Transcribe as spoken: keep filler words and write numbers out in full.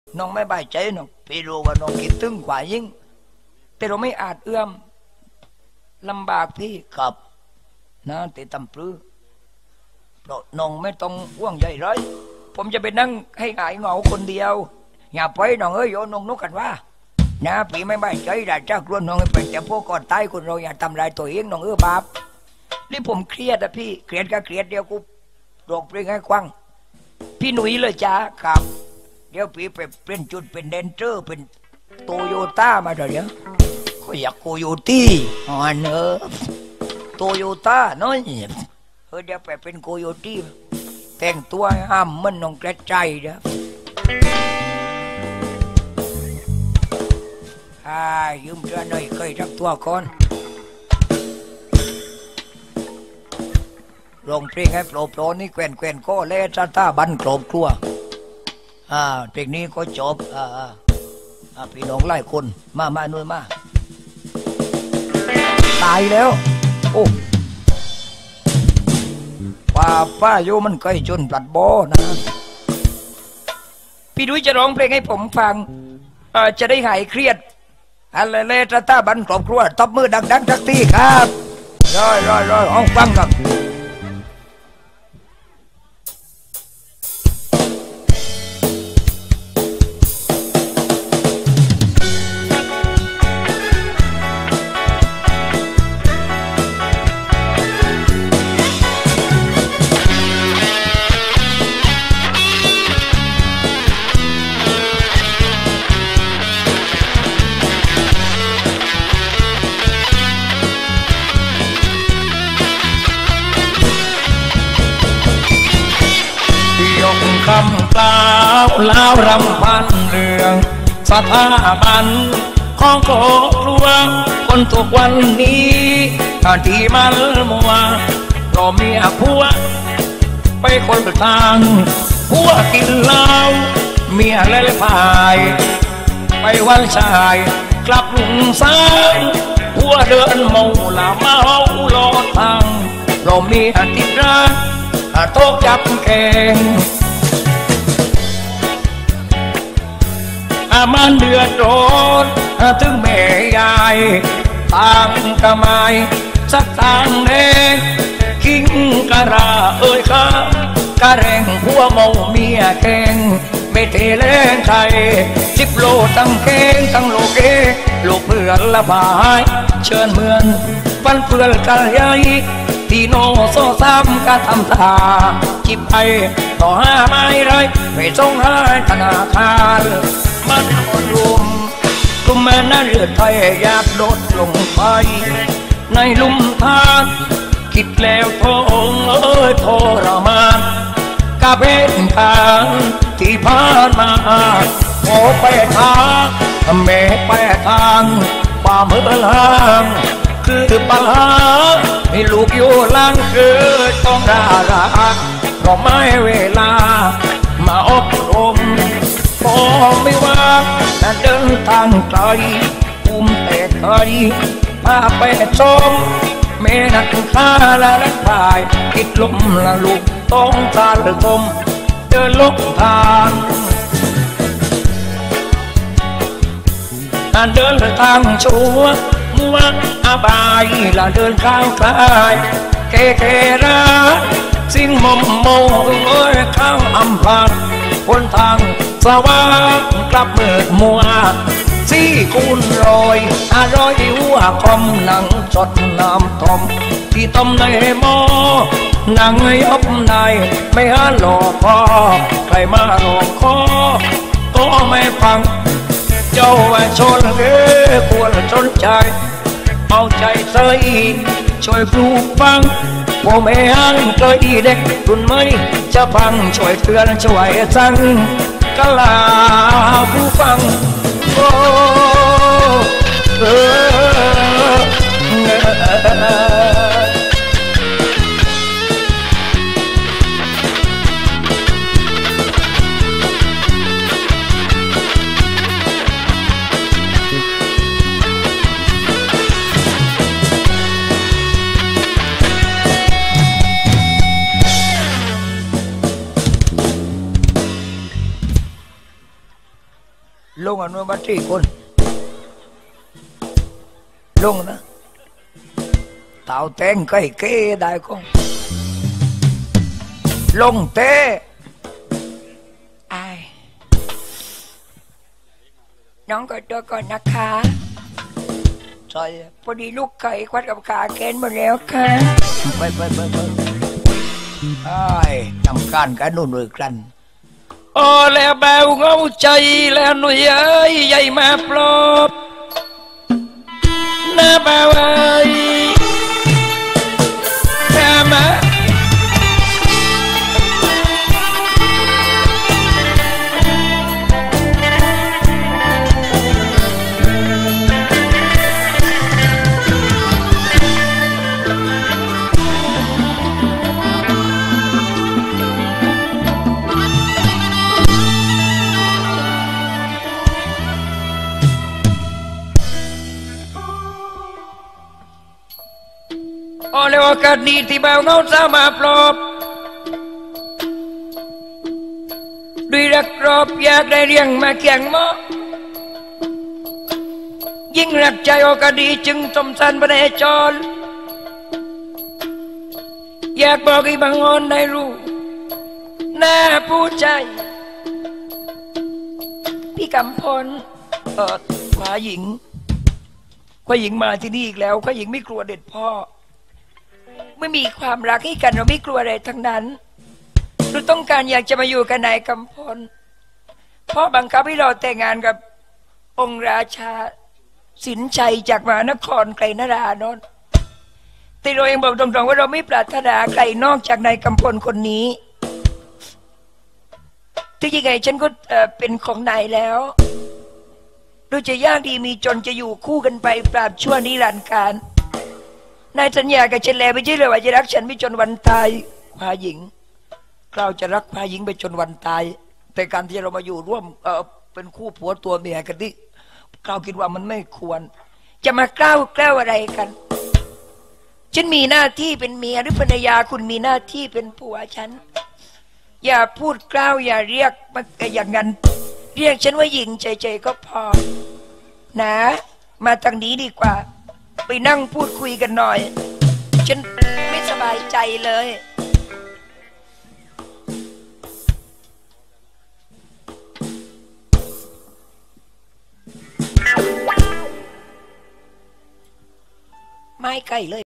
น้องไม่บายใจน้องพี่รู้ว่าน้องคิดถึงกว่ายิ่งแต่เราไม่อาจเอื้อมลำบากพี่ครับนะแต่ตำปลื้อเพราะน้องไม่ต้องห่วงใหญ่เลยผมจะไปนั่งให้หายเหงาคนเดียวอย่าไปน้องเอ้ยโยนน้องนุกกันว่านะพี่ไม่บายใจได้จากรวนน้องไปแต่พวกก่อนตายคนเราอย่าทำลายตัวเองน้องเออบาปนี่ผมเครียดอะพี่เครียดก็เครียดเดียวกูโรคเปลี่ยนให้ควังพี่หนุ่ยเลยจ้าครับเดี๋ยวพี่ไปเป็นจุดเป็นเดนเจอร์เป็นโตโยต้ามาเดี๋ยวเขาอยากโคโยตี้อ๋อเนอะโตโยต้าน้อยเฮ้ยเดี๋ยวไปเป็นโคโยตี้แต่งตัวห้ามมันน้องกระใจเด้ออ่ายืมเรือหน่อยเคยทักตัวก่อนลงเพลงให้โปรโปรนี่แกวนแกวนก็เล่ซาต้าบันกรอบครัวอ่าเพลงนี้ก็จบอ่าอ่าพี่น้องไล่คนมามาหน่วยมาตายแล้วโอ้ป้าป้าโยมันใกล้จนปลัดโบนะพี่ดุ้ยจะร้องเพลงให้ผมฟังอ่าจะได้หายเครียดอะไรเล่ซาต้าบันกรอบครัวตบมือดังๆสักทีครับร้อยร้อยร้อยห้องฟังครับคำกล่าวเล่ารำพันเรื่องสถาบันของครอบครัวคนทุกวันนี้ที่มันมัวเพราะเมียผัวไปคนละทางผัวกินเหล้าเมียเล่นพายไปวันชายกลับลุงสายผัวเดินเมาละเมาลอดทางเพราะเมียติดรักโตกจับแกงอามันเดือดร้อนถึงแม่ยายทางกระไมสักทางเด็กคิงกระราเอ้ยข้ากระแรงหัวเมาเมียแข่งไม่เทเล่นใครจิบโลตั้งเก่งตั้งโลเกลูกเพื่อนละบายเชิญเมือนฟันเพื่อนกันใหญ่ที่โนโซซ้ำก็ทำตาจิบไปต่อห้าไม้ไรไม่ส่งให้ธนาคารมันคนรวมกลุ่มแม่น่าเลือดไทยอยากโดดลงไปในลุ่มทานคิดแล้วท้องเอ้ยทรมานกะเป็นทางที่ผ่านมาโอ้ไปทางแม่ไปทางป่าเมืองลางคือปัญหาให้ลูกอยู่ล่างคือต้องด่ารักเพราะไม่เวลามาอบรมพอไม่ว่าจะเดินทางไกลอุ้มแต่ไกลพาไปชมแม่นักฆ่าและนักพายติดลมละลูกต้องตาละกลมเดินลงทางเดินทางชัวมัวอาบายละเดินข้างกลายเกเกระสิ่งมอมโมเอ้ยข้างอำพาคนทางสว่างกลับมืดมัวซี่คูณรอยอร่อยหัวคอมหนังสดน้ำต้มที่ต้มในหม้อหนังยบในไม่หาหลอกคอใครมาหลอกคอก็ไม่ฟังเจ้าชนเอ๋ควรสนใจเอาใจใส่ช่วยปลูกฟังพ่อแม่ฮังเคยเด็กรุ่นใหม่จะฟังช่วยเตือนช่วยสั่งกะลาผู้ฟังโอ้เออลงอนุบัตรีคนลงนะเต่าแตงไก่เก้ได้ก็ลงเต้ไอน้องก็ตัวก่อนนะคะใช่พอดีลูกไก่ควัดกับขาเกณฑ์หมดแล้วค่ะไปไปไปไปไอ้ทำการกันนู่นเลยกันโอ้แล้วเบาเงาใจแล้วหนุ่ยเอ้ยใหญ่มาปลอบน้าเบาเอ้ยน้ามาโอ้แล้วโอกาสดีที่เบาเงาสามาปลอบด้วยรักรอบอยากได้เรียงมาเคียงหมอยิ่งรักใจโอกาสดีจึงสมสันประเดจรอยากบอกให้บางอ่อนได้รู้หน้าผู้ใจพี่กำพลเออขวาหญิงขวาหญิงมาที่นี่อีกแล้วขวาหญิงไม่กลัวเด็ดพ่อไม่มีความรักให้กันเราไม่กลัวอะไรทั้งนั้นเราต้องการอยากจะมาอยู่กับนายกำพลพ่อบังคับให้เราแต่งงานกับองค์ราชาสินชัยจากมหานครไกลนรานนท์แต่เราเองบอกตรงๆว่าเราไม่ปรารถนาใครนอกจากนายกำพลคนนี้ที่ยังไงฉันก็เป็นของนายแล้วดูจะยากดีมีจนจะอยู่คู่กันไปปราบชั่วนิรันดร์กาลนายสัญญากับฉันแล้วไม่ใช่เลยว่าจะรักฉันไปจนวันตายพาหญิงเราจะรักพาหญิงไปจนวันตายแต่การที่เรามาอยู่ร่วมเออเป็นคู่ผัวตัวเมียกันนี่เราคิดว่ามันไม่ควรจะมากล้าวแกล้าอะไรกันฉันมีหน้าที่เป็นเมียหรือภรรยาคุณมีหน้าที่เป็นผัวฉันอย่าพูดกล้าวอย่าเรียกมันอย่างนั้นเรียกฉันว่าหญิงใจๆก็พอนะมาทางนี้ดีกว่าไปนั่งพูดคุยกันหน่อยฉันไม่สบายใจเลยไม่ใกล้เลย